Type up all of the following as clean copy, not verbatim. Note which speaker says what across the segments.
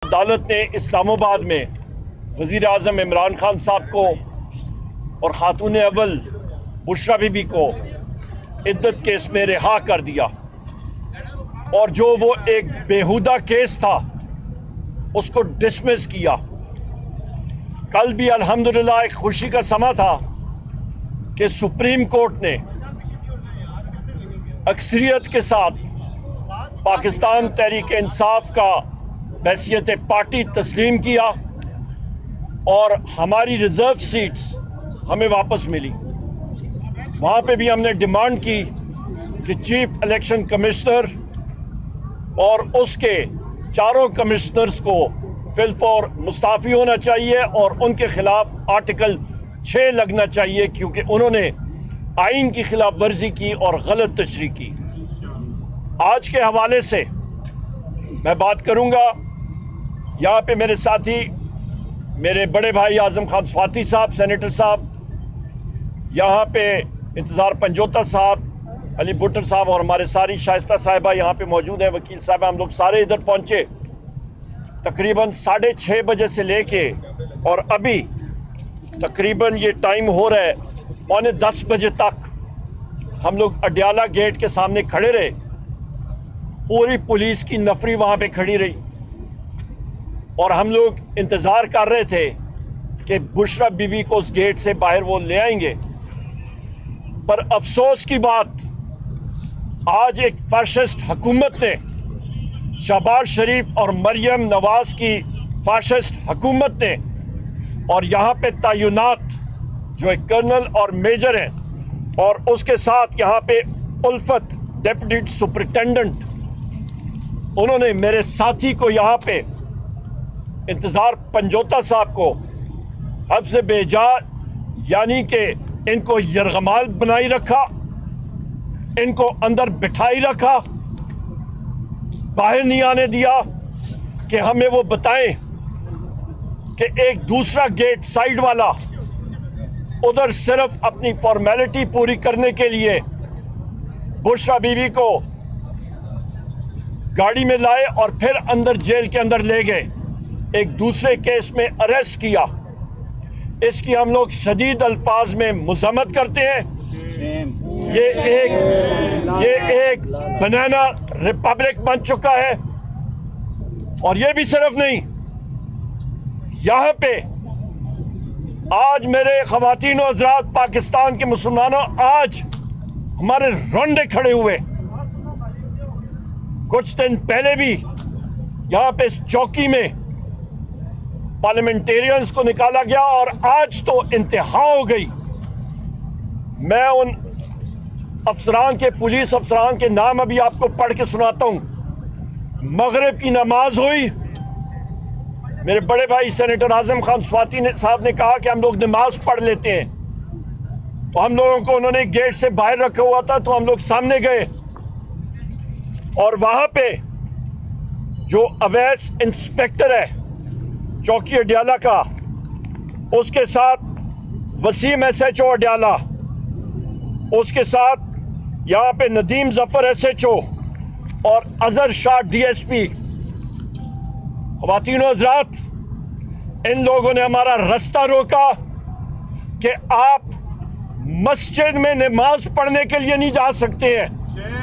Speaker 1: अदालत ने इस्लामाबाद में वज़ीर आज़म इमरान खान साहब को और खातून अव्वल बुशरा बीबी को इद्दत केस में रिहा कर दिया, और जो वो एक बेहुदा केस था उसको डिसमिस किया। कल भी अल्हम्दुलिल्लाह एक खुशी का समा था कि सुप्रीम कोर्ट ने अक्सरियत के साथ पाकिस्तान तहरीक इंसाफ का बहैसियत पार्टी तस्लीम किया और हमारी रिज़र्व सीट्स हमें वापस मिली। वहाँ पे भी हमने डिमांड की कि चीफ इलेक्शन कमिश्नर और उसके चारों कमिश्नर्स को फिलफौर मुस्ताफ़ी होना चाहिए और उनके खिलाफ आर्टिकल 6 लगना चाहिए, क्योंकि उन्होंने आइन की खिलाफ वर्जी की और गलत तशरीह की। आज के हवाले से मैं बात करूंगा। यहाँ पे मेरे साथी, मेरे बड़े भाई आज़म खान स्वाति साहब, सेनेटर साहब, यहाँ पे इंतज़ार पंजोता साहब, अली भुट्टर साहब और हमारे सारी शाइस्ता साहिबा यहाँ पे मौजूद हैं, वकील साहब। हम लोग सारे इधर पहुँचे तकरीबन 6:30 बजे से लेके और अभी तकरीबन ये टाइम हो रहा है 9:45 बजे तक हम लोग अडयाला गेट के सामने खड़े रहे। पूरी पुलिस की नफरी वहाँ पे खड़ी रही और हम लोग इंतज़ार कर रहे थे कि बुशरा बीबी को उस गेट से बाहर वो ले आएंगे। पर अफसोस की बात, आज एक फाशिस्ट हुकूमत ने, शहबाज शरीफ और मरियम नवाज की फाशिस्ट हुकूमत ने, और यहाँ पे तैनात जो एक कर्नल और मेजर हैं और उसके साथ यहाँ पे उल्फत डिप्टी सुपरिटेंडेंट, उन्होंने मेरे साथी को यहाँ पे इंतज़ार पंजोता साहब को हद से बेजा, यानी कि इनको यरगमाल बनाई रखा, इनको अंदर बिठाई रखा, बाहर नहीं आने दिया कि हमें वो बताएं कि एक दूसरा गेट साइड वाला उधर सिर्फ अपनी फॉर्मेलिटी पूरी करने के लिए बुशरा बीबी को गाड़ी में लाए और फिर अंदर जेल के अंदर ले गए, एक दूसरे केस में अरेस्ट किया। इसकी हम लोग शदीद अल्फाज में मुज़म्मत करते हैं। ये एक बनाना रिपब्लिक बन चुका है। और ये भी सिर्फ नहीं, यहाँ पे आज मेरे ख़वातीन और हज़रात, पाकिस्तान के मुसलमानों, आज हमारे रोंडे खड़े हुए। कुछ दिन पहले भी यहाँ पे चौकी में पार्लियामेंटेरियंस को निकाला गया और आज तो इंतहा हो गई। मैं उन अफसरान के, पुलिस अफसरान के नाम अभी आपको पढ़ के सुनाता हूँ। मगरिब की नमाज हुई, मेरे बड़े भाई सेनेटर आज़म खान स्वाति साहब ने कहा कि हम लोग नमाज पढ़ लेते हैं, तो हम लोगों को उन्होंने गेट से बाहर रखा हुआ था, तो हम लोग सामने गए और वहाँ पे जो अवैस इंस्पेक्टर है चौकी अडयाला का, उसके साथ वसीम SHO अडयाला, उसके साथ यहाँ पे नदीम जफर SHO और अजहर शाह DSP, ख़वातीन और हज़रात, इन लोगों ने हमारा रास्ता रोका कि आप मस्जिद में नमाज पढ़ने के लिए नहीं जा सकते हैं।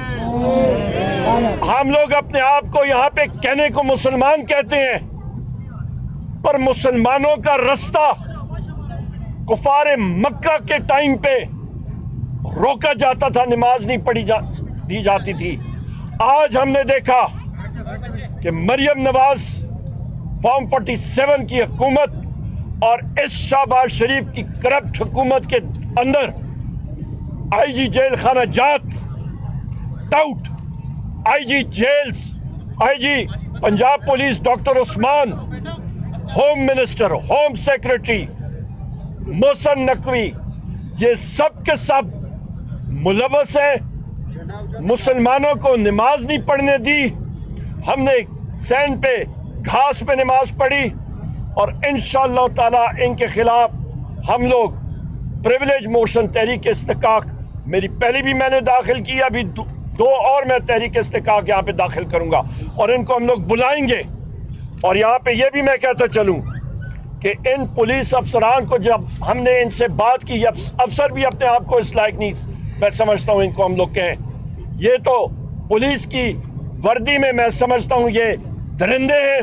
Speaker 1: हम लोग अपने आप को यहाँ पे कहने को मुसलमान कहते हैं, पर मुसलमानों का रास्ता कुफार मक्का के टाइम पे रोका जाता था, नमाज नहीं पढ़ी दी जाती थी। आज हमने देखा कि मरियम नवाज, फॉर्म 47 की हुकूमत और इस शहबाज शरीफ की करप्ट हुकूमत के अंदर IG जेल खाना जात, टाउट IG jails, IG Punjab police doctor Usman, home minister, home secretary Mohsin Naqvi, ये सब के सब मुलव्वस हैं। मुसलमानों को नमाज नहीं पढ़ने दी। हमने सैंड पे, घास पे नमाज पढ़ी और इंशाअल्लाह ताला इनके खिलाफ हम लोग प्रिविलेज मोशन तहरीक इस्तिकाक, मेरी पहले भी मैंने दाखिल की, अभी दो और मैं तहरीक इस्तिकाक यहाँ पे दाखिल करूँगा और इनको हम लोग बुलाएंगे और यहाँ पे ये भी मैं कहता चलूँ कि इन पुलिस अफसरान को जब हमने इनसे बात की, अफसर भी अपने आप को इस लायक नहीं मैं समझता हूँ इनको हम लोग कहें, ये तो पुलिस की वर्दी में मैं समझता हूँ ये दरिंदे हैं,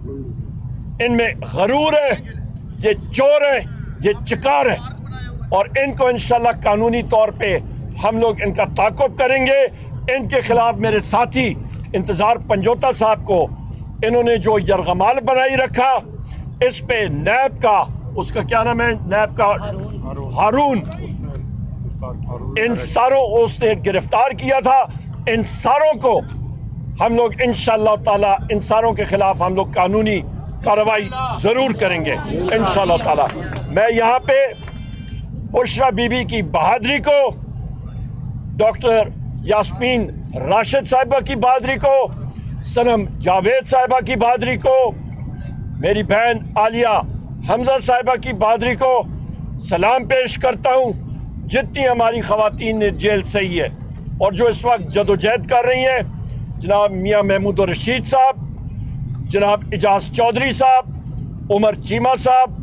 Speaker 1: इनमें गरूर है, ये चोर है, ये चिकार है। और इनको इंशाल्लाह कानूनी तौर पे हम लोग इनका ताक़ुब करेंगे। इनके खिलाफ मेरे साथी इंतज़ार पंजोता साहब को इन्होंने जो यरगमाल बनाई रखा, इस पे नैब का, उसका क्या नाम है, नैब का हारून, इन सारों उसने गिरफ्तार किया था। इन सारों को हम लोग इंशाअल्लाह ताला, इन सारों के खिलाफ हम लोग कानूनी कार्रवाई ज़रूर करेंगे इंशाअल्लाह ताला। मैं यहाँ पे बुशरा बीबी की बहादुरी को, डॉक्टर यास्मीन राशिद साहिबा की बहादुरी को, सनम जावेद साहिबा की बहादुरी को, मेरी बहन आलिया हमजा साहिबा की बहादुरी को सलाम पेश करता हूँ। जितनी हमारी ख़वातीन ने जेल सही है और जो इस वक्त जदोजहद कर रही हैं, जनाब मियाँ महमूद रशीद साहब, जनाब इजाज़ चौधरी साहब, उमर चीमा साहब,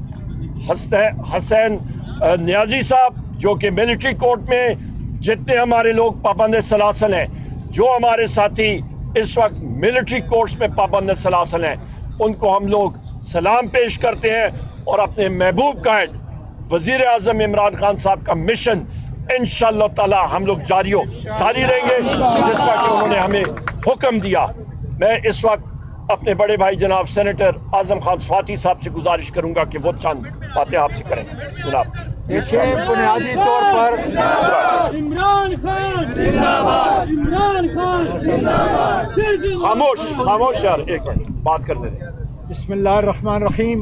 Speaker 1: हसैन नियाजी साहब, जो कि मिलिट्री कोर्ट में जितने हमारे लोग पाबंद सलासल हैं, जो हमारे साथी इस वक्त मिलिट्री कोर्ट्स में पाबंद सलासल हैं, उनको हम लोग सलाम पेश करते हैं। और अपने महबूब कायद वज़ीर आज़म इमरान खान साहब का मिशन इंशाअल्लाह ताला हम लोग जारी रहेंगे, जिस वक्त उन्होंने हमें हुक्म दिया। मैं इस वक्त अपने बड़े भाई जनाब सेनेटर आज़म खान स्वाति साहब से गुजारिश करूंगा कि वो चंद बातें आपसे करें। जनाब
Speaker 2: देखिए, बुनियादी तौर पर
Speaker 3: इमरान खान जिंदाबाद, इमरान खान जिंदाबाद।
Speaker 1: खामोश यार, एक मिनट बात करने दें।
Speaker 2: बिस्मिल्लाहिर्रहमानिर्रहीम।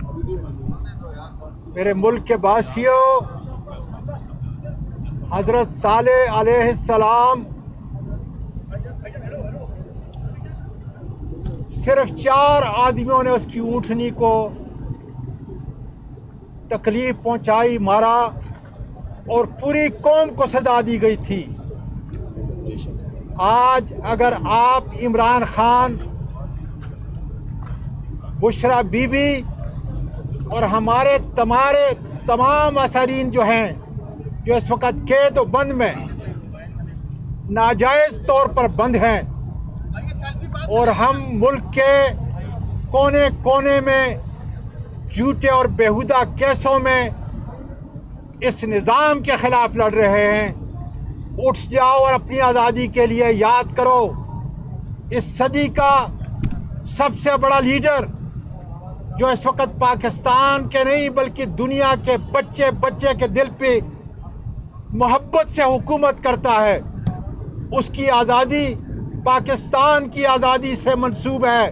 Speaker 2: मेरे मुल्क के वासियों, हज़रत सालेह अलैहिस्सलाम सिर्फ 4 आदमियों ने उसकी ऊँटनी को तकलीफ पहुंचाई, मारा, और पूरी कौम को सजा दी गई थी। आज अगर आप इमरान खान, बुशरा बीबी और हमारे तमाम असरीन जो हैं, जो इस वक्त कैद और बंद में नाजायज़ तौर पर बंद हैं, और हम मुल्क के कोने कोने में झूठे और बेहुदा केसों में इस निज़ाम के ख़िलाफ़ लड़ रहे हैं, उठ जाओ और अपनी आज़ादी के लिए याद करो। इस सदी का सबसे बड़ा लीडर जो इस वक्त पाकिस्तान के नहीं बल्कि दुनिया के बच्चे बच्चे के दिल पे मोहब्बत से हुकूमत करता है, उसकी आज़ादी पाकिस्तान की आज़ादी से मंसूब है।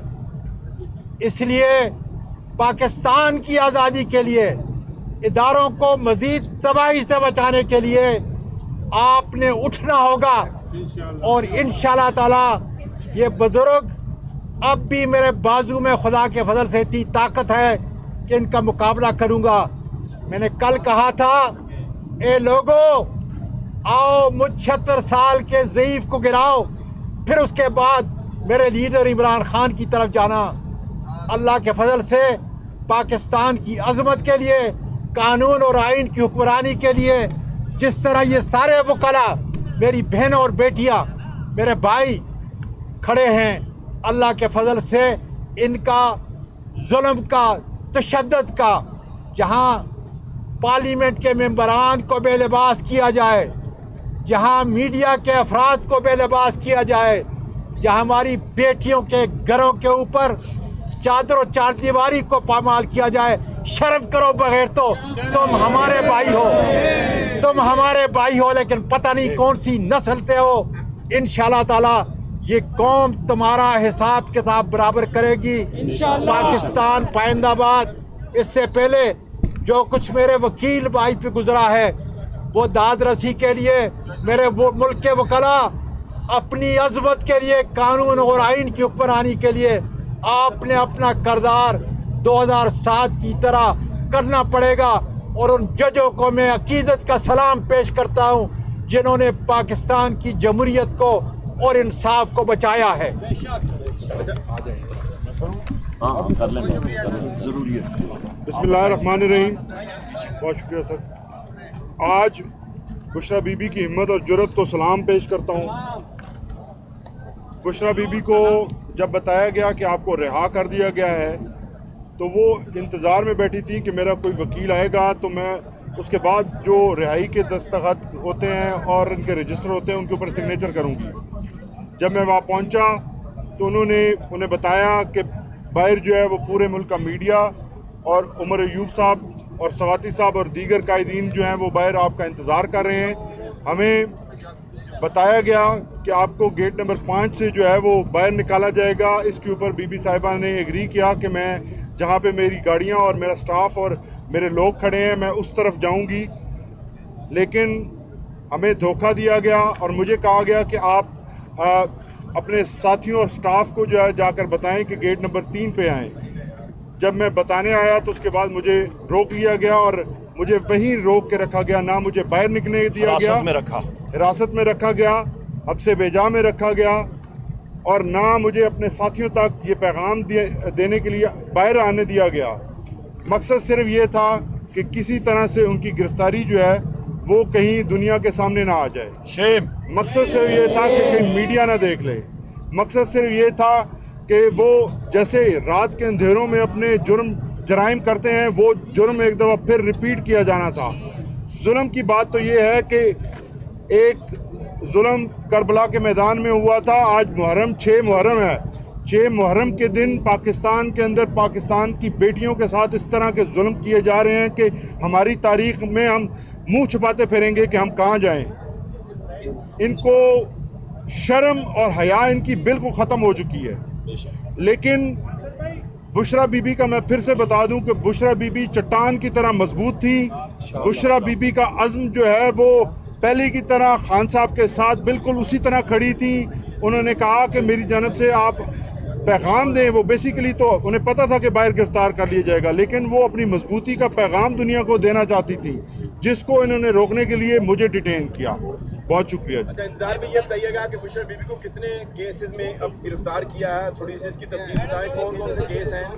Speaker 2: इसलिए पाकिस्तान की आज़ादी के लिए, इदारों को मज़ीद तबाही से बचाने के लिए आपने उठना होगा। और इंशाअल्लाह ताला ये बुज़ुर्ग, अब भी मेरे बाजू में खुदा के फजल से इतनी ताकत है कि इनका मुकाबला करूँगा। मैंने कल कहा था, ए लोगो आओ मुझ 76 साल के ज़ईफ़ को गिराओ, फिर उसके बाद मेरे लीडर इमरान खान की तरफ जाना। अल्लाह के फजल से पाकिस्तान की अज़मत के लिए, कानून और आइन की हुक्मरानी के लिए, जिस तरह ये सारे वकला, मेरी बहन और बेटियां, मेरे भाई खड़े हैं, अल्लाह के फजल से इनका जुल्म का, तशद्दुद का, जहां पार्लियामेंट के मेंबरान को बेलिबास किया जाए, जहां मीडिया के अफराद को बेलिबास किया जाए, जहां हमारी बेटियों के घरों के ऊपर चादर और चारदीवारी को पामाल किया जाए, शर्म करो बगैर। तो तुम हमारे भाई हो, तुम हमारे भाई हो, लेकिन पता नहीं कौन सी नस्ल से हो। इंशाअल्लाह ताला ये कौम तुम्हारा हिसाब किताब बराबर करेगी। पाकिस्तान पाइंदाबाद। इससे पहले जो कुछ मेरे वकील भाई पे गुजरा है, वो दाद रसी के लिए, मेरे वो मुल्क के वकला अपनी अज़मत के लिए, कानून और आइन की हुक्मरानी के लिए आपने अपना किरदार 2007 की तरह करना पड़ेगा। और उन जजों को मैं अकीदत का सलाम पेश करता हूँ, जिन्होंने पाकिस्तान की जमहूरियत को और इंसाफ को बचाया है।
Speaker 1: हाँ कर लेंगे, ज़रूरी है।
Speaker 4: बिस्मिल्लाहिर्रहमानिर्रहीम। बहुत शुक्रिया सर। आज बुशरा बीबी की हिम्मत और जुर्रत को सलाम पेश करता हूँ। बुशरा बीबी को जब बताया गया कि आपको रिहा कर दिया गया है तो वो इंतज़ार में बैठी थी कि मेरा कोई वकील आएगा तो मैं उसके बाद जो रिहाई के दस्तखत होते हैं और इनके रजिस्टर होते हैं उनके ऊपर सिग्नेचर करूँगी। जब मैं वहाँ पहुँचा तो उन्हें बताया कि बाहर जो है वो पूरे मुल्क का मीडिया और उमर अयूब साहब और सवाती साहब और दीगर कायदीन जो हैं वो बाहर आपका इंतज़ार कर रहे हैं। हमें बताया गया कि आपको गेट नंबर 5 से जो है वो बाहर निकाला जाएगा। इसके ऊपर बीबी साहिबा ने एग्री किया कि मैं जहाँ पे मेरी गाड़ियाँ और मेरा स्टाफ और मेरे लोग खड़े हैं मैं उस तरफ जाऊँगी, लेकिन हमें धोखा दिया गया और मुझे कहा गया कि आप अपने साथियों और स्टाफ को जो है जाकर बताएं कि गेट नंबर 3 पे आएँ। जब मैं बताने आया तो उसके बाद मुझे रोक लिया गया और मुझे वहीं रोक के रखा गया, ना मुझे बाहर निकलने दिया गया, हिरासत में रखा गया, हब्से बेजा में रखा गया और ना मुझे अपने साथियों तक ये पैगाम देने के लिए बाहर आने दिया गया। मकसद सिर्फ ये था कि किसी तरह से उनकी गिरफ्तारी जो है वो कहीं दुनिया के सामने ना आ जाए। मकसद सिर्फ ये था कि कहीं मीडिया ना देख ले। मकसद सिर्फ ये था कि वो जैसे रात के अंधेरों में अपने जराइम करते हैं वो जुर्म एक दफ़ा फिर रिपीट किया जाना था। जुल्म की बात तो ये है कि एक जुल्म करबला के मैदान में हुआ था। आज मुहर्रम 6 मुहर्रम है। 6 मुहर्रम के दिन पाकिस्तान के अंदर पाकिस्तान की बेटियों के साथ इस तरह के जुल्म किए जा रहे हैं कि हमारी तारीख में हम मुंह छुपाते फिरेंगे कि हम कहाँ जाएं। इनको शर्म और हया इनकी बिल्कुल ख़त्म हो चुकी है। लेकिन बुशरा बीबी का मैं फिर से बता दूं कि बुशरा बीबी चट्टान की तरह मजबूत थी। बुशरा बीबी का अज़्म जो है वो पहले की तरह खान साहब के साथ बिल्कुल उसी तरह खड़ी थी। उन्होंने कहा कि मेरी जानब से आप पैगाम दें। वो बेसिकली तो उन्हें पता था कि बाहर गिरफ्तार कर लिया जाएगा, लेकिन वो अपनी मजबूती का पैगाम दुनिया को देना चाहती थी, जिसको इन्होंने रोकने के लिए मुझे डिटेन किया। बहुत शुक्रिया।
Speaker 5: अच्छा, इंतजार में ये बताइएगा कि बुशरा बीबी को कितने केसेस में अब गिरफ्तार किया है, थोड़ी सी इसकी तफसील बताएं, कौन कौन से केस हैं।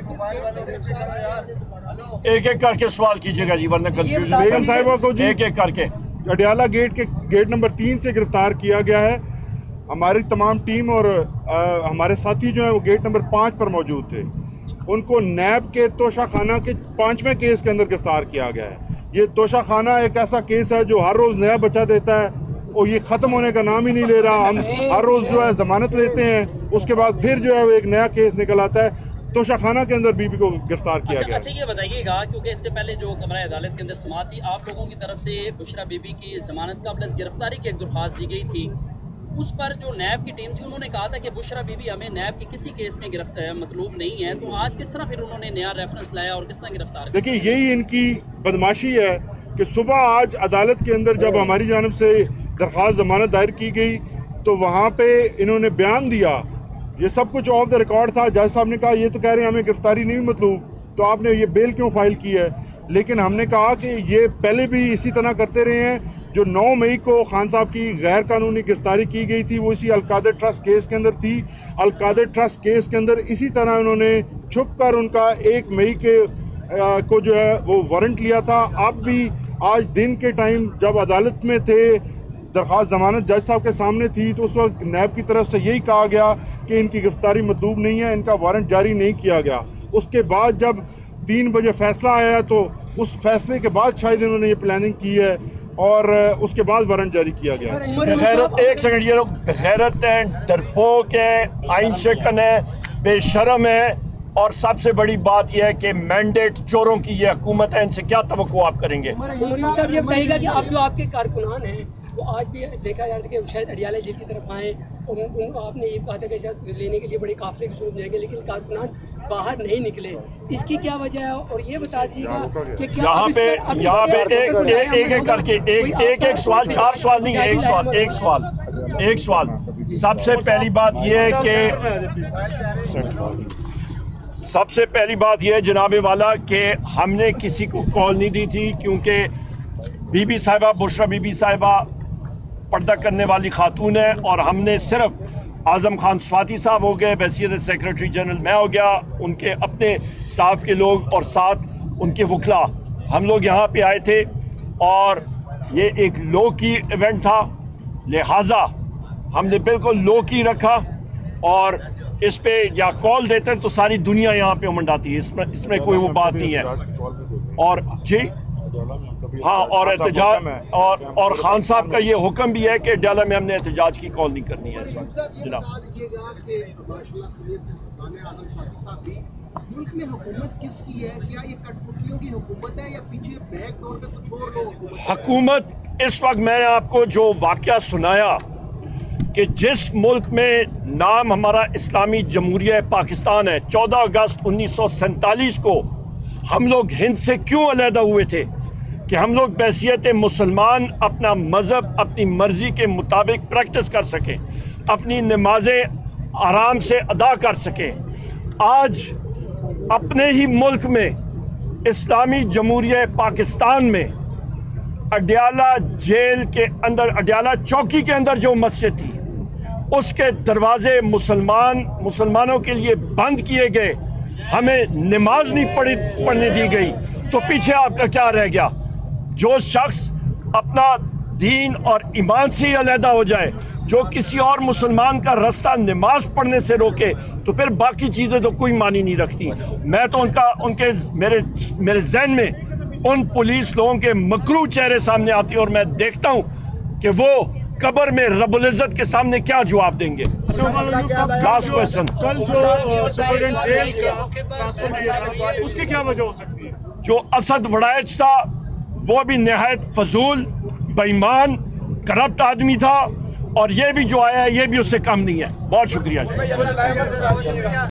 Speaker 1: एक एक करके सवाल कीजिएगा जी, वरना कंफ्यूजन।
Speaker 4: बेगम साहिबा को जी
Speaker 1: एक एक करके
Speaker 4: अडियाला गेट नंबर 3 से गिरफ्तार किया गया है। हमारी तमाम टीम और हमारे साथी जो हैं वो गेट नंबर 5 पर मौजूद थे। उनको नैब के तोशाखाना के 5वें केस के अंदर गिरफ्तार किया गया है। ये तोशाखाना एक ऐसा केस है जो हर रोज़ नया बच्चा देता है और ये ख़त्म होने का नाम ही नहीं ले रहा। हम हर रोज़ जो है ज़मानत लेते हैं, उसके बाद फिर जो है वो एक नया केस निकल आता है। तोशाखाना के अंदर बीबी को गिरफ्तार किया गया।
Speaker 6: अच्छा, ये बताइएगा क्योंकि इससे पहले जो कमरा अदालत के अंदर समाअत थी, आप लोगों की तरफ से बुशरा बीबी की ज़मानत कबल गिरफ्तारी की एक दरख्वास्त दी गई थी। उस पर जो नैब की टीम थी उन्होंने कहा था कि बुशरा बीबी हमें नैब के किसी केस में मतलूब नहीं है। तो आज किस तरह फिर उन्होंने नया रेफरेंस लाया और किस तरह गिरफ्तार?
Speaker 4: देखिए, यही इनकी बदमाशी है कि सुबह आज अदालत के अंदर जब हमारी जानब से दरख्वास्त ज़मानत दायर की गई तो वहाँ पे इन्होंने बयान दिया। ये सब कुछ ऑफ द रिकॉर्ड था। जज साहब ने कहा ये तो कह रहे हैं हमें गिरफ्तारी नहीं मतलूब, तो आपने ये बेल क्यों फाइल की है? लेकिन हमने कहा कि ये पहले भी इसी तरह करते रहे हैं। जो 9 मई को खान साहब की गैर कानूनी गिरफ्तारी की गई थी वो इसी अलकादर ट्रस्ट केस के अंदर थी। अलकादर ट्रस्ट केस के अंदर इसी तरह उन्होंने छुप कर उनका 1 मई को जो है वो वारंट लिया था। आप भी आज दिन के टाइम जब अदालत में थे, दरख्वास्त ज़मानत जज साहब के सामने थी, तो उस वक्त नैब की तरफ से यही कहा गया कि इनकी गिरफ्तारी मतलूब नहीं है, इनका वारंट जारी नहीं किया गया। उसके बाद जब 3 बजे फैसला आया तो उस फैसले के बाद शायद इन्होंने ये प्लानिंग की है और उसके बाद वारंट जारी किया गया।
Speaker 1: बेगैरत, एक सेकंड, ये लोग बेगैरत हैं, डरपोक हैं, आइन शिकन है, बेशरम है और सबसे बड़ी बात यह है कि मैंडेट चोरों की ये हुकूमत है। इनसे क्या तवक्को आप करेंगे?
Speaker 7: साहब ये बताइएगा कि आप जो आपके कारकुनान हैं वो आज भी देखा जा रहा था कि शायद अडियाला जेल की तरफ आए और आपने ये कहा था कि शायद लेने के लिए बड़े काफिले की सूरत जाएंगे, लेकिन कारकुनान बाहर नहीं निकले। इसकी क्या वजह है? और ये बता दीजिएगा कि क्या
Speaker 1: यहाँ पे एक करके एक सवाल, 4 सवाल नहीं, एक सवाल। सबसे पहली बात यह है कि जनाबे वाला कि हमने किसी को कॉल नहीं दी थी, क्योंकि बीबी साहिबा, बुशरा बीबी साहिबा पर्दा करने वाली खातून है और हमने सिर्फ आज़म खान स्वाति साहब हो गए, हैसियत सेक्रेटरी जनरल मैं हो गया, उनके अपने स्टाफ के लोग और साथ उनके वकला, हम लोग यहाँ पे आए थे और ये एक लो की इवेंट था, लिहाजा हमने बिल्कुल लो की रखा और इस पे या कॉल देते हैं तो सारी दुनिया यहाँ पे उमंडाती है, इसमें कोई वो बात नहीं है। और जी हाँ, और एहतजाज और खान साहब का ये हुक्म भी है कि डाला में हमने एहतजाज की कॉल नहीं करनी है। जनाब
Speaker 8: मुल्क में हुकूमत किसकी है? क्या ये कठपुतलियों की हुकूमत है या पीछे बैकडोर पे कुछ और लोग
Speaker 1: हुकूमत? इस वक्त मैंने आपको जो वाकया सुनाया कि जिस मुल्क में नाम हमारा इस्लामी जमहूरिया पाकिस्तान है, 14 अगस्त 1947 को हम लोग हिंद से क्यों अलहदा हुए थे कि हम लोग बहैसियत मुसलमान अपना मज़हब अपनी मर्ज़ी के मुताबिक प्रैक्टिस कर सकें, अपनी नमाजें आराम से अदा कर सकें। आज अपने ही मुल्क में इस्लामी जमहूरिया पाकिस्तान में अडयाला जेल के अंदर, अडयाला चौकी के अंदर जो मस्जिद थी उसके दरवाजे मुसलमानों के लिए बंद किए गए, हमें नमाज नहीं पढ़ने दी गई, तो पीछे आपका क्या रह गया? जो शख्स अपना दीन और ईमान से ही अलहदा हो जाए, जो किसी और मुसलमान का रास्ता नमाज पढ़ने से रोके, तो फिर बाकी चीज़ें तो कोई मानी नहीं रखती। मैं तो मेरे जहन में उन पुलिस लोगों के मकरू चेहरे सामने आती है और मैं देखता हूँ कि वो कब्र में रब्बुल इज़्ज़त के सामने क्या जवाब देंगे। लास्ट क्वेश्चन,
Speaker 3: कल जो सुपरिटेंडेंट जेल का ट्रांसफर किया गया, उसकी क्या वजह हो सकती है? जो
Speaker 1: असद वड़ाइच था वो भी नहायत फजूल, बेईमान, करप्ट आदमी था और ये भी जो आया है ये भी उससे कम नहीं है। बहुत शुक्रिया जी।